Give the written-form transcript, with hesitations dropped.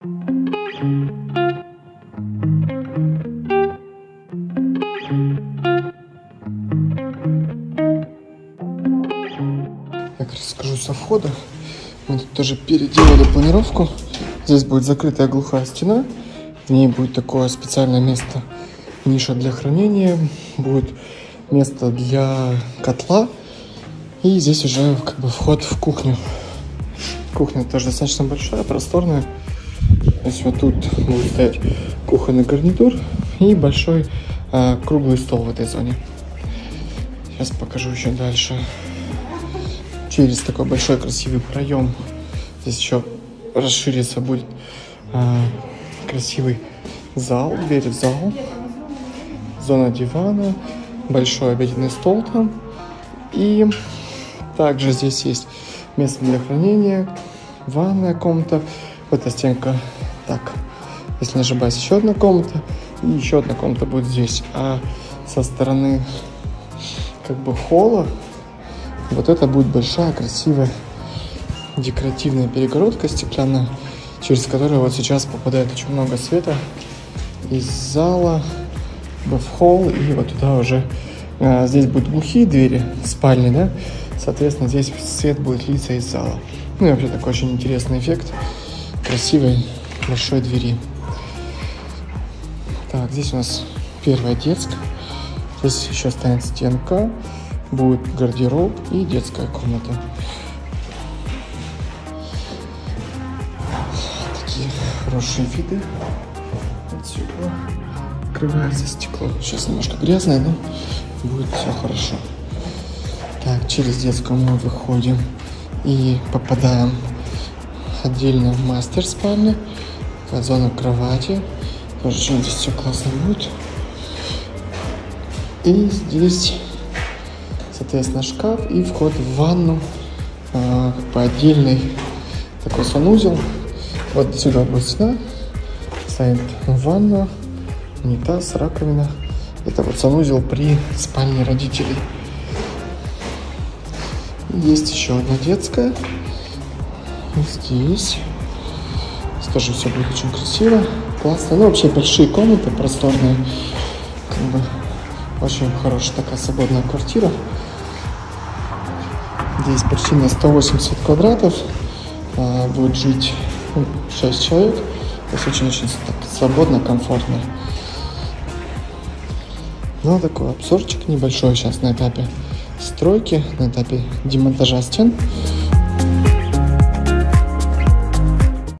Так, расскажу со входа. Мы тут тоже переделали планировку. Здесь будет закрытая глухая стена. В ней будет такое специальное место, ниша для хранения. Будет место для котла. И здесь уже как бы вход в кухню. Кухня тоже достаточно большая, просторная. То есть вот тут будет стоять кухонный гарнитур и большой круглый стол в этой зоне. Сейчас покажу еще дальше. Через такой большой красивый проем здесь еще расширится будет красивый зал, дверь в зал, зона дивана, большой обеденный стол там. И также здесь есть место для хранения, ванная комната. Эта стенка, так, если не ошибаюсь, еще одна комната. И еще одна комната будет здесь. А со стороны как бы холла вот это будет большая, красивая, декоративная перегородка стеклянная, через которую вот сейчас попадает очень много света из зала в холл, и вот туда уже здесь будут глухие двери, спальни, да, соответственно, здесь свет будет литься из зала. Ну и вообще такой очень интересный эффект красивой большой двери. Так, здесь у нас первая детская, здесь еще станет стенка. Будет гардероб и детская комната. Такие хорошие виды. Отсюда открывается стекло. Сейчас немножко грязное, но будет все хорошо. Так, через детскую мы выходим и попадаем отдельно в мастер-спальню. Зона кровати. Тоже здесь все классно будет. И здесь, соответственно, шкаф и вход в ванну, как бы отдельный такой санузел. Вот сюда будет стена, стоит ванна, унитаз, раковина. Это вот санузел при спальне родителей. И есть еще одна детская. Здесь тоже все будет очень красиво, классно. Ну, вообще большие комнаты, просторные. Как бы очень хорошая такая свободная квартира. Здесь почти на 180 квадратов будет жить 6 человек. То есть очень-очень свободно, комфортно. Ну, такой обзорчик небольшой сейчас на этапе стройки, на этапе демонтажа стен.